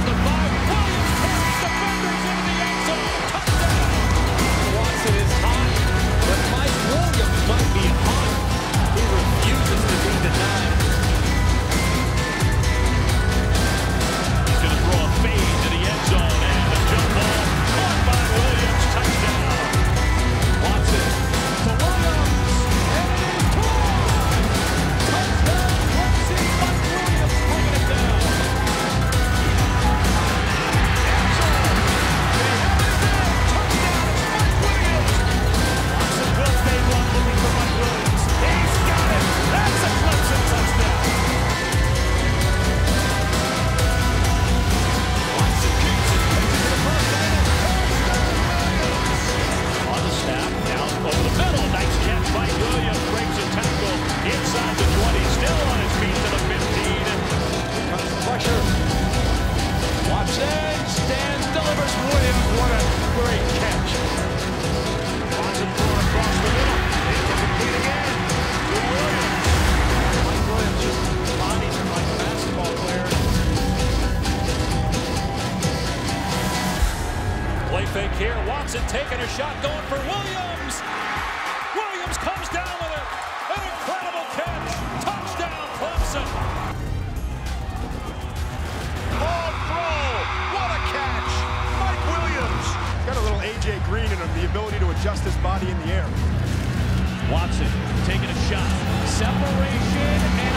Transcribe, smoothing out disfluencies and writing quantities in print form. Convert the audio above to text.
the 5. Williams carries defenders into the end zone. Touchdown. Watson is hot, but Mike Williams might be hot. He refuses to be denied. He's going to throw a fade to the end zone, and the jump ball caught by Williams. Touchdown. Watson to Williams, and it is caught. Touchdown, Clemson. Mike Williams bringing it down. End zone. They have it again. Touchdown, it's Mike Williams. Watson will fade one, looking for Mike Williams. He's got it. That's a Clemson touchdown. Watson keeps it. Takes it across the middle. Touchdown, Williams. On the snap, down over the middle. Nice catch by Williams. Breaks a tackle inside the 20. Still on his feet to the 15. Here comes the pressure. Watson stands, delivers Williams. What a great catch. Watson throwing across the middle. Incomplete again. To Williams. Mike Williams just bodies him like a basketball player. Play fake here. Watson taking a shot, going for Williams. Williams comes down with it. An incredible catch. Touchdown, Clemson. Ball throw. What a catch. Mike Williams. Got a little A.J. Green in him, the ability to adjust his body in the air. Watson taking a shot. Separation and